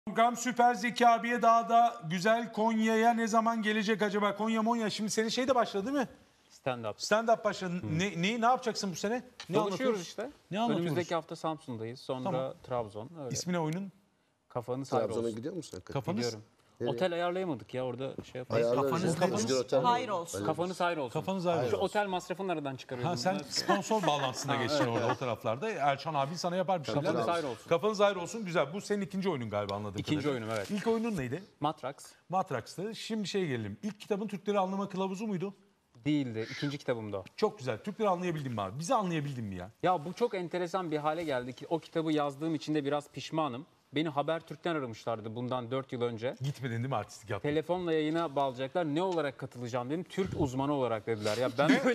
Kankam Süper Zeki abiye daha da güzel Konya'ya ne zaman gelecek acaba? Monya şimdi senin şey de başladı değil mi? Stand-up. Stand-up başladı. Ne yapacaksın bu sene? Ne Çalışıyoruz işte. Ne anlatıyoruz? Önümüzdeki hafta Samsun'dayız. Sonra Tamam. Trabzon. Öyle. İsmi ne oyunun? Kafanız hayır Trabzon'a olsun. gidiyor musun hakikaten? Kafanız? Gidiyorum. Nereye? Otel ayarlayamadık ya orada şey yapalım. Ayarlarız. Kafanız Özgür Otel mi? Hayır olsun. Kafanız hayır olsun. Kafanız ayrı Şu olsun. otel masrafını aradan çıkarıyorum. Ha, sen sponsor bağlantısına geçtin orada o taraflarda. Erçan abi sana yapar bir şeyler. Kafanız ayrı olsun. Kafanız ayrı olsun. Güzel. Bu senin ikinci oyunun galiba anladığım İkinci kadarıyla. oyunum, evet. İlk oyunun neydi? Matrax Matrax'tı. Şimdi gelelim. İlk kitabın Türkleri Anlama Kılavuzu muydu? değildi. İkinci kitabımda o. Çok güzel. Türkleri anlayabildin mi abi? Bizi anlayabildin mi ya? Ya bu çok enteresan bir hale geldi ki o kitabı yazdığım için de biraz pişmanım. Beni Habertürk'ten aramışlardı bundan 4 yıl önce. Gitmedin değil mi artistik yaptın? Telefonla yayına bağlayacaklar. Ne olarak katılacağım dedim. Türk uzmanı olarak dediler. Ya ben böyle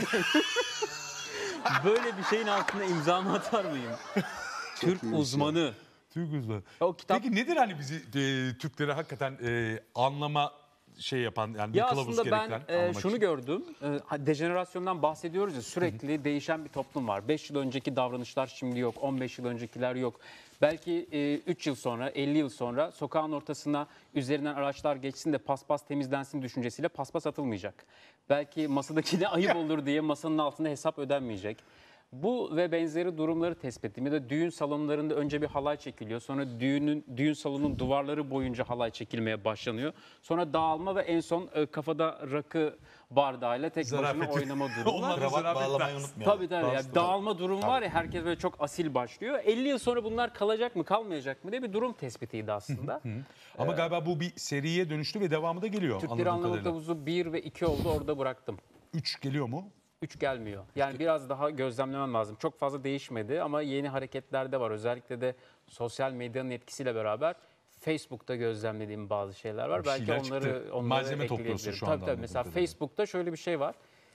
böyle bir şeyin altında imzamı atar mıyım? Türk uzmanı. Türk uzmanı. O kitap Peki nedir hani bizi Türkleri hakikaten anlama şey yapan yani bir ya kılavuz aslında gerektiren ben anlamak şunu için? gördüm. Dejenerasyondan bahsediyoruz ya, sürekli değişen bir toplum var. 5 yıl önceki davranışlar şimdi yok. 15 yıl öncekiler yok. Belki 3 yıl sonra, 50 yıl sonra sokağın ortasına üzerinden araçlar geçsin de paspas temizlensin düşüncesiyle paspas atılmayacak. Belki masadakine ayıp olur diye masanın altında hesap ödenmeyecek. Bu ve benzeri durumları tespit ettim. Ya da düğün salonlarında önce bir halay çekiliyor. Sonra düğün salonunun duvarları boyunca halay çekilmeye başlanıyor. Sonra dağılma ve en son kafada rakı bardağıyla tek Zarafet. başına oynama durumu var. Onlar da zarafet Bağlamayı ders. unutmayalım. Tabii tabii. Yani dağılma durumu var ya, herkes böyle çok asil başlıyor. 50 yıl sonra bunlar kalacak mı kalmayacak mı diye bir durum tespitiydi aslında. Ama galiba bu bir seriye dönüştü ve devamı da geliyor. Türkleri anladığım Anlama kadarıyla. Kılavuzu 1 ve 2 oldu, orada bıraktım. 3 geliyor mu? 3 gelmiyor. Yani biraz daha gözlemlemem lazım. Çok fazla değişmedi ama yeni hareketler de var. Özellikle de sosyal medyanın etkisiyle beraber Facebook'ta gözlemlediğim bazı şeyler var. Bir Belki şeyler onları çıktı. Malzeme ekleyebilirim. topluyorsun şu Tabii anda tabii. anladığım Mesela kadarıyla. Facebook'ta şöyle bir şey var.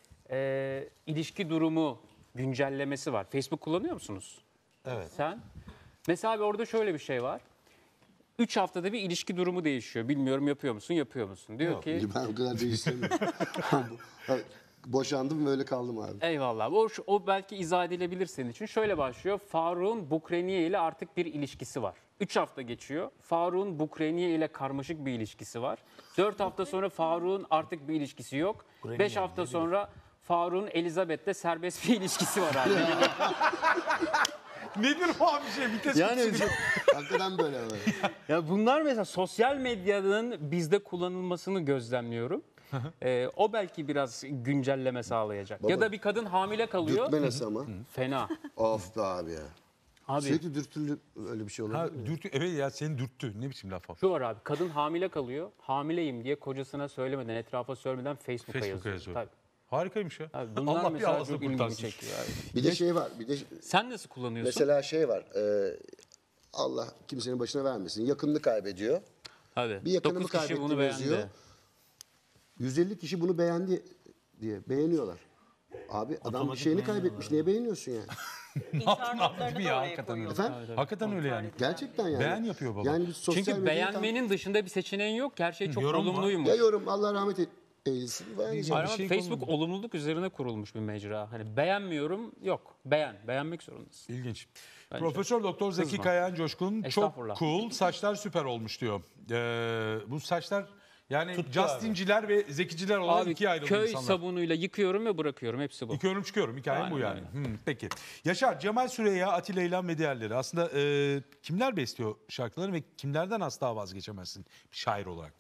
İlişki durumu güncellemesi var. Facebook kullanıyor musunuz? Evet. Sen? Mesela abi orada şöyle bir şey var. 3 haftada bir ilişki durumu değişiyor. Bilmiyorum yapıyor musun? Yapıyor musun? Diyor ki Ben o kadar değiştirmiyorum. Boşandım böyle kaldım abi. eyvallah. O belki izah edilebilir senin için. Şöyle başlıyor. Faruk'un Bukreniye ile artık bir ilişkisi var. 3 hafta geçiyor. Faruk'un Bukreniye ile karmaşık bir ilişkisi var. 4 hafta sonra Faruk'un artık bir ilişkisi yok. 5 hafta sonra Faruk'un Elizabeth'le serbest bir ilişkisi var abi. Nedir bu abi şey? Vites Yani kutusu gibi. Hakikaten böyle abi. ya bunlar mesela sosyal medyanın bizde kullanılmasını gözlemliyorum. O belki biraz güncelleme sağlayacak. Ya da bir kadın hamile kalıyor. Dürtme nasıl ama? Fena. Of be abi ya. Abi Sürekli dürtülü öyle bir şey Ha, olabilir mi? dürtü, evet ya seni dürttü. Ne biçim laf o? şu var abi, kadın hamile kalıyor. Hamileyim diye kocasına söylemeden, etrafa söylemeden Facebook'a yazıyor. yazıyor. Tabii. Harikaymış ya. Abi bunlar Allah bir mesela ağzını çok ilgimi kurtarsın. çekiyor abi. Bir de şey var. Bir de Sen nasıl kullanıyorsun? mesela şey var. Allah kimsenin başına vermesin. Yakınını kaybediyor. Abi, Bir yakınımı 9 kişi bunu kaybettim yazıyor. beğendi. 150 kişi bunu beğendi diye beğeniyorlar. Abi adam bir şeyini kaybetmiş. Niye beğeniyorsun yani? İntihar notlarını mi da ya? oraya Hakikaten koyuyor. öyle. Efendim? Hakikaten öyle yani. Gerçekten yani. Beğen yapıyor baba. Yani biz sosyal Çünkü medyayı beğenmenin dışında bir seçeneğin yok. Her şey çok Yorum var. olumluymuş. Ya yorum Allah rahmet eylesin. Hayır bir ama şey Facebook olumluluk üzerine kurulmuş bir mecra. Hani beğenmiyorum yok. Beğenmek zorundasın. İlginç. Profesör Doktor Zeki Kızma. Kayağan Coşkun çok Estağfurullah. cool. Saçlar süper olmuş diyor. Bu saçlar yani Justin'ciler ve Zekiciler olarak Abi ikiye ayrıldı köy insanlar. sabunuyla yıkıyorum ve bırakıyorum. Hepsi bu. Yıkıyorum çıkıyorum. Hikayem Aynen bu yani. öyle. Peki. Yaşar, Cemal Süreyya, Atilla İlhan ve diğerleri. Aslında kimler besliyor şarkıları ve kimlerden asla vazgeçemezsin bir şair olarak?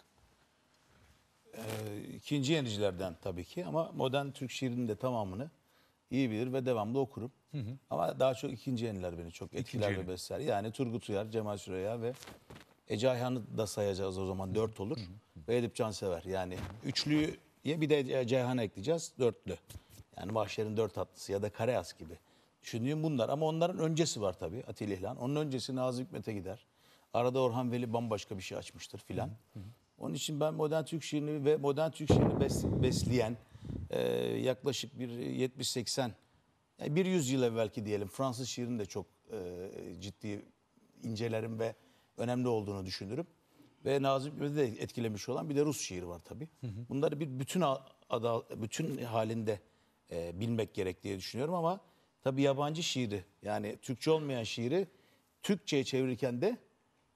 İkinci yenicilerden tabii ki ama modern Türk şiirinin de tamamını iyi bilir ve devamlı okurum. Ama daha çok ikinci yeniler beni çok etkiler yeni. ve besler. Yani Turgut Uyar, Cemal Süreyya ve Ece Ayhan'ı da sayacağız o zaman 4 olur. Ve Edip Cansever. Yani üçlüye bir de Ece Ayhan'ı ekleyeceğiz, dörtlü. Yani Mahşer'in 4 atlısı ya da Karayaz gibi. Düşündüğüm bunlar ama onların öncesi var tabii Atilla İlhan. Onun öncesi Nazım Hikmet'e gider. Arada Orhan Veli bambaşka bir şey açmıştır filan. Onun için ben modern Türk şiirini ve modern Türk şiirini besleyen yaklaşık bir 70-80 yani bir 100 yıl evvelki diyelim Fransız şiirini de çok ciddi incelerim ve önemli olduğunu düşünürüm. Ve Nazım Hikmet'i de etkilemiş olan bir de Rus şiiri var tabii. Bunları bir bütün halinde bilmek gerek diye düşünüyorum ama tabii yabancı şiiri yani Türkçe olmayan şiiri Türkçe'ye çevirirken de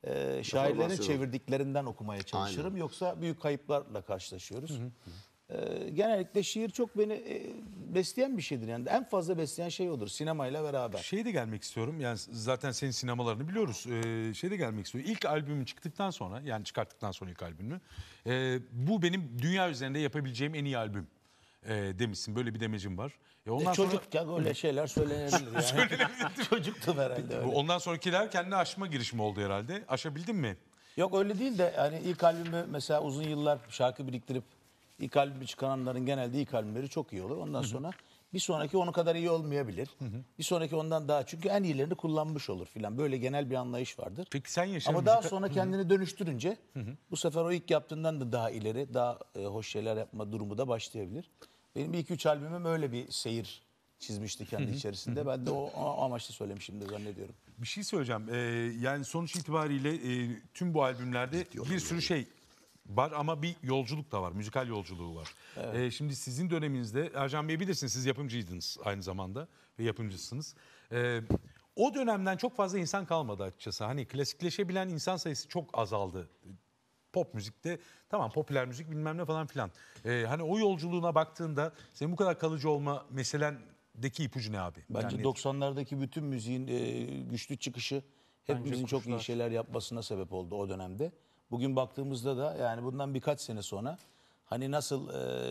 şairlerin Deformasyon. çevirdiklerinden okumaya çalışırım. Aynen. Yoksa büyük kayıplarla karşılaşıyoruz. Genellikle şiir çok beni besleyen bir şeydir. Yani en fazla besleyen şey odur sinemayla beraber. Şeye de gelmek istiyorum. Yani zaten senin sinemalarını biliyoruz. Şeye de gelmek istiyorum. İlk albümün çıktıktan sonra, yani çıkarttıktan sonra ilk albümünü, bu benim dünya üzerinde yapabileceğim en iyi albüm demişsin. Böyle bir demecim var. Ondan sonra Çocukken öyle şeyler söylenebilir yani. Çocuktum herhalde öyle. ondan sonrakiler kendini aşma girişimi oldu herhalde. Aşabildin mi? Yok öyle değil de hani ilk albümü mesela uzun yıllar şarkı biriktirip ilk albümü çıkaranların genelde ilk albümleri çok iyi olur. Ondan sonra bir sonraki onu kadar iyi olmayabilir. Bir sonraki ondan daha çünkü en iyilerini kullanmış olur filan. Böyle genel bir anlayış vardır. Peki sen yaşa Ama daha sonra kendini dönüştürünce bu sefer o ilk yaptığından da daha ileri, daha hoş şeyler yapma durumu da başlayabilir. Benim ilk 3 albümüm öyle bir seyir çizmişti kendi içerisinde. Ben de o amaçla söylemişimdir zannediyorum. Bir şey söyleyeceğim. Yani sonuç itibariyle tüm bu albümlerde bir sürü şey var ama bir yolculuk da var. Müzikal yolculuğu var. Şimdi sizin döneminizde Ercan Bey bilirsiniz siz yapımcıydınız aynı zamanda ve yapımcısınız. O dönemden çok fazla insan kalmadı açıkçası. Hani klasikleşebilen insan sayısı çok azaldı. Pop müzikte tamam popüler müzik bilmem ne falan filan. Hani o yolculuğuna baktığında senin bu kadar kalıcı olma meselendeki ipucu ne abi? Bence Yani 90'lardaki bütün müziğin güçlü çıkışı hepimizin çok iyi kuşlar. şeyler yapmasına sebep oldu o dönemde. Bugün baktığımızda da yani bundan birkaç sene sonra hani nasıl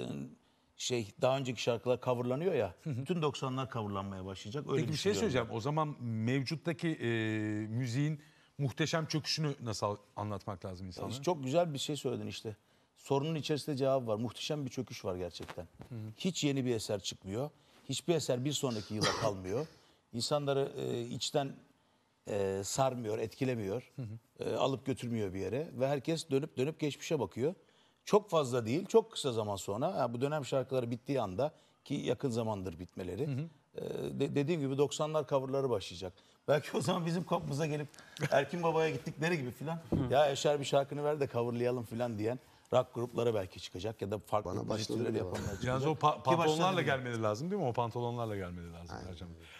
daha önceki şarkılar coverlanıyor ya bütün 90'lar coverlanmaya başlayacak. Öyle Peki bir şey düşünüyorum söyleyeceğim. O zaman mevcuttaki müziğin muhteşem çöküşünü nasıl anlatmak lazım ben. insanlara? Çok güzel bir şey söyledin işte. Sorunun içerisinde cevap var. Muhteşem bir çöküş var gerçekten. Hiç yeni bir eser çıkmıyor. Hiçbir eser bir sonraki yıla kalmıyor. İnsanları içten sarmıyor, etkilemiyor. Alıp götürmüyor bir yere. Ve herkes dönüp dönüp geçmişe bakıyor. Çok fazla değil, çok kısa zaman sonra bu dönem şarkıları bittiği anda ki yakın zamandır bitmeleri. Dediğim gibi 90'lar coverları başlayacak. Belki o zaman bizim kapımıza gelip Erkin Baba'ya gittikleri gibi filan ya Eşer bir şarkını ver de coverlayalım filan diyen rock grupları belki çıkacak ya da farklı Bana müzik başladı türleri bile yapanlar çıkacak. Yalnız o Ki başladı pantolonlarla bile. gelmeleri lazım değil mi? O pantolonlarla gelmeleri lazım Ercan Bey.